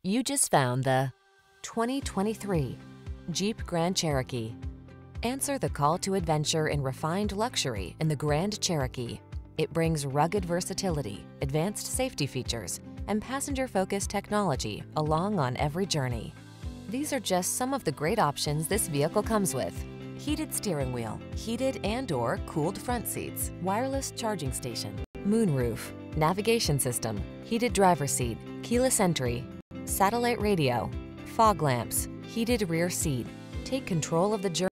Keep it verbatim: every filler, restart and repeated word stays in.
You just found the twenty twenty-three Jeep Grand Cherokee. Answer the call to adventure in refined luxury in the Grand Cherokee. It brings rugged versatility, advanced safety features, and passenger-focused technology along on every journey. These are just some of the great options this vehicle comes with: heated steering wheel, heated and/or cooled front seats, wireless charging station, moonroof, navigation system, heated driver's seat, keyless entry, satellite radio, fog lamps, heated rear seat. Take control of the journey